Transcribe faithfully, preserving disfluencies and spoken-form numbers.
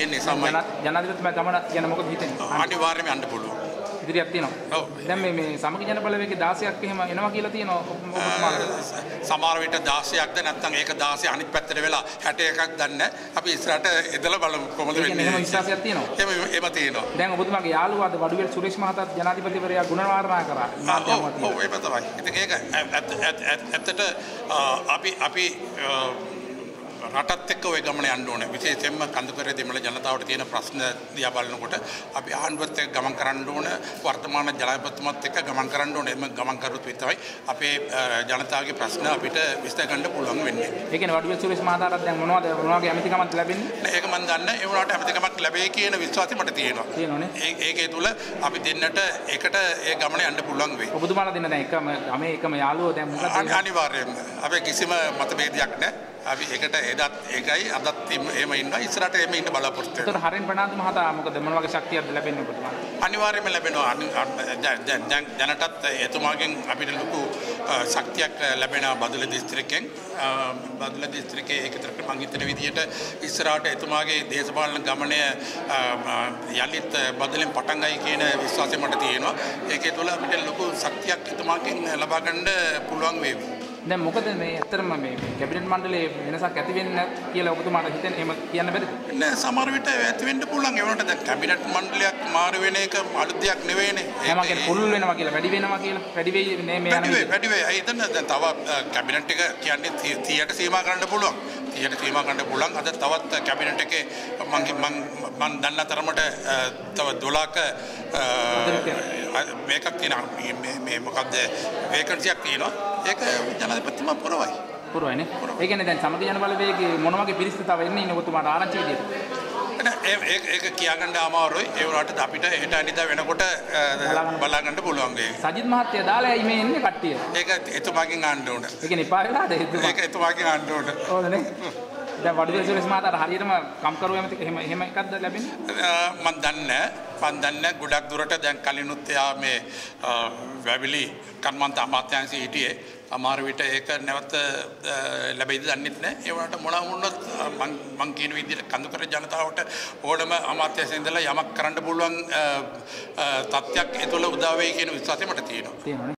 තියෙන්නේ සමයි. ජනාධිපතිතුමා ගමන ගැන මොකද හිතන්නේ? අනිවාර්යයෙන්ම යන්න පුළුවන්. ඉදිරියක් තියෙනවා. ඔව්. දැන් මේ මේ සමගි ජන බලවේගයේ දාසයක් එහෙම එනවා කියලා තියෙනවා ඔබතුමාලා. සමහර විට දාසයක්ද නැත්නම් ඒක දාසය අනිත් පැත්තට වෙලා හැට එකක් දන්නේ. අපි ඉස්සරහට එදලා බලමු කොහොමද වෙන්නේ. එහෙම විශ්වාසයක් තියෙනවා. එහෙම එහෙම තියෙනවා. දැන් ඔබතුමාගේ යාළුවාද වඩුවෙල් සුරේෂ් මහතාත් ජනාධිපතිවරයා ගුණවාරණා කරා. ඔව් ඒක තමයි. ඉතින් ඒක ඇත්තට අපි අපි රටත් එක්ක ওই ගමන යන්න ඕනේ. විශේෂයෙන්ම කඳුකරේ දෙමළ ජනතාවට තියෙන ප්‍රශ්න දිහා බලනකොට අපි ආණ්ඩුවත් එක්ක ගමන් කරන්න ඕන, වර්තමාන ජනාධිපතිතුමත් එක්ක ගමන් කරන්න ඕනේ. එම ගමන් කරුත් විතරයි අපේ ජනතාවගේ ප්‍රශ්න අපිට විසඳ ගන්න පුළුවන් වෙන්නේ. ඒ කියන්නේ වඩුවෙල් සුරේෂ් මහතාට දැන් මොනවද මොනවාගේ ඇමතිකමක් ලැබෙන්නේ? ඒක මම දන්නේ. ඒ වුණාට ඇමතිකමක් ලැබෙයි කියන විශ්වාසය මට තියෙනවා. තියෙනවනේ. ඒ ඒකේ තුල අපි දෙන්නට එකට ඒ ගමන යන්න පුළුවන් වෙයි. ඔබතුමාලා දෙන්න දැන් එකම ගමේ එකම යාළුවෝ දැන් මොකද? අනිවාර්යයෙන්ම. අපි කිසිම මතභේදයක් නැහැ. අපි එකට එදත් ඒකයි අදත් එහෙම ඉන්නවා ඉස්සරහට එහෙම ඉන්න බලාපොරොත්තු වෙනවා. ඒතර හරින් ප්‍රනාන්දු මහතා මොකද මොන වගේ ශක්තියක්ද ලැබෙන්නේ ඔබතුමාට? අනිවාර්යයෙන්ම ලැබෙනවා. දැන් දැනටත් එතුමාගෙන් අපිට ලොකු ශක්තියක් ලැබෙනවා බදුල්ල දිස්ත්‍රික්කෙන්. බදුල්ල දිස්ත්‍රික්කයේ ඒකතරක මං හිතන විදිහට ඉස්සරහට එතුමාගේ දේශපාලන ගමනය යලිත් බදුලෙන් පටන් ගයි කියන විශ්වාසය මට තියෙනවා. ඒකේ තුල අපිට ලොකු ශක්තියක් එතුමාගෙන් ලබා ගන්න පුළුවන් වේවි. දැන් මොකද මේ ඇත්තටම මේ කැබිනට් මණ්ඩලයේ වෙනසක් ඇති වෙන්නේ කියලා ඔබතුමාට හිතෙන්නේ එහෙම කියන්න බැරිද? නෑ සමහර විට ඇති වෙන්න පුළුවන්. ඒ වුණාට දැන් කැබිනට් මණ්ඩලයක් මාරු වෙන එක අලුත් දෙයක් නෙවෙයිනේ. එහෙම කියන්නේ පුළුල් වෙනවා කියලා වැඩි වෙනවා කියලා වැඩි වෙයි නේ මේ යන වැඩි වෙයි. ඒ හිතන්න දැන් තව කැබිනට් එක කියන්නේ තිහට සීමා කරන්න පුළුවන්. තිහට සීමා කරන්න පුළුවන්. අද තවත් කැබිනට් එකේ මම මම මම දන්න තරමට තව දොළහක මේකක් තියෙනවා. මේ මේ මොකද්ද වේකන්සියක් තියෙනවා. ඒක ජනාධිපතිතුමා පුරවයි. පුරවයිනේ. ඒ කියන්නේ දැන් සමගි ජන බලවේගයේ මොන වගේ පිරිස්ද තව එන්නේ ඉන්නේ ඔබතුමාට ආරංචි විදියට? ඒක ඒක කියාගන්න අමාරුයි. ඒ වුණාට අපිට හෙට අනිදා වෙනකොට බලා ගන්න පුළුවන් වෙයි. සජිත් මහත්තයා දාලා මේ එන්නේ කට්ටිය. ඒක එතුමාගෙන් ආන්න ඕන. ඒ කියන්නේ එපා වෙලාද එතුමා? ඒක එතුමාගෙන් ආන්න ඕන. ඕනනේ. දැන් වඩුවෙල් සුරේෂ් මහතාට හරියටම කම්කරු ඇමති එහෙම එහෙම එකක්ද ලැබෙන්නේ? මම දන්නේ මම දන්නේ ගොඩක් දුරට දැන් කලිනුත් එයා මේ වැවිලි කර්මාන්ත අමාත්‍යාංශයේ හිටියේ. අමාරු විට ඒක නැවත ලැබෙයිද දන්නෙත් නැහැ. ඒ වුණාට මොනවා වුණත් මං මං කියන විදිහට කඳුකර ජනතාවට ඕනම අමාත්‍යාංශයෙන් ඉඳලා යමක් කරන්න පුළුවන් තත්ත්වයක් ඒ තුළ උදා වෙයි කියන විශ්වාසය මට තියෙනවා.